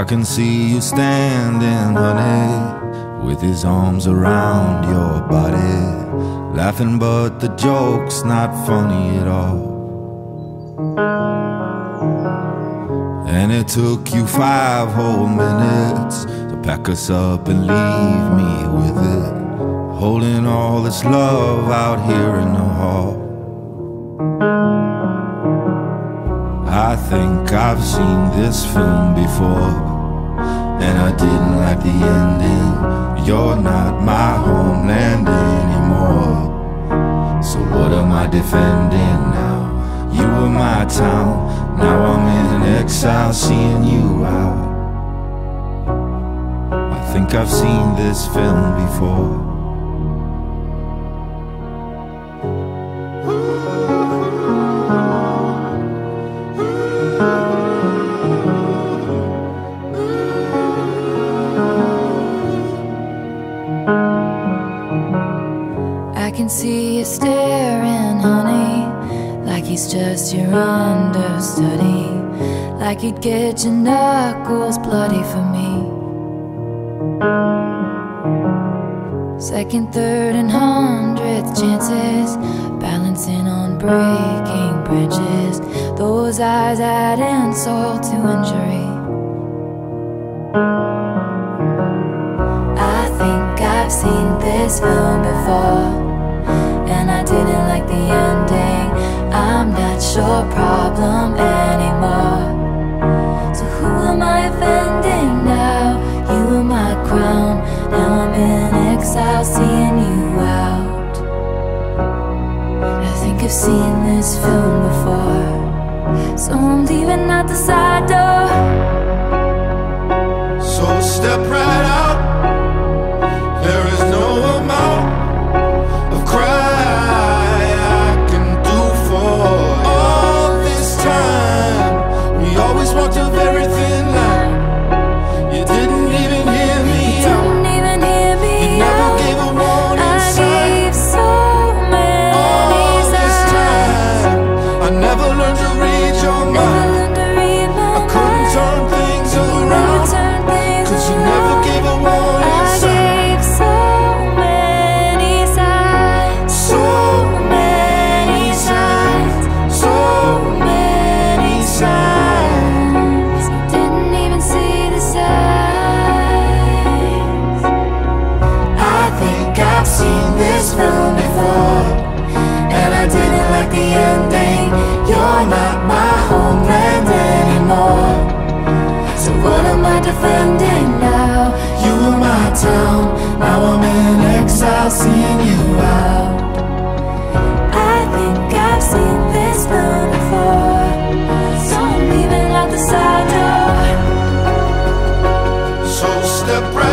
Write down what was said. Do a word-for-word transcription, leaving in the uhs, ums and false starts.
I can see you standing, honey, with his arms around your body, laughing but the joke's not funny at all. And it took you five whole minutes to pack us up and leave me with it, holding all this love out here in the hall. I think I've seen this film before, and I didn't like the ending. You're not my homeland anymore, so what am I defending now? You were my town, now I'm in exile seeing you out. I think I've seen this film before. I can see you staring, honey, like he's just your understudy, like you'd get your knuckles bloody for me. Second, third, and hundredth chances, balancing on breaking branches. Those eyes add insult to injury. I think I've seen this film before, and I didn't like the ending. I'm not your problem anymore, so who am I offending now? You were my crown, now I'm in exile seeing you out. I think I've seen this film before, so I'm leaving out the side door. So step right out, there is no amount of cry I can do for all this time. We always walked a very thin line. You didn't even hear me out. Didn't even hear me You never out. gave a warning I sign. gave so many All this signs. time, I never learned to read your Never mind. learned to read my I couldn't mind. turn things Never around, turn things cause you around. never gave a warning I sign. gave so many signs, So many signs, so many signs. You didn't even see the signs. I think I've seen this film before, and I didn't like the ending. You're not my homeland anymore, so what am I defending now? You were my town, now I'm in exile seeing you out. I think I've seen this film before, so I'm leaving out the side door. So step right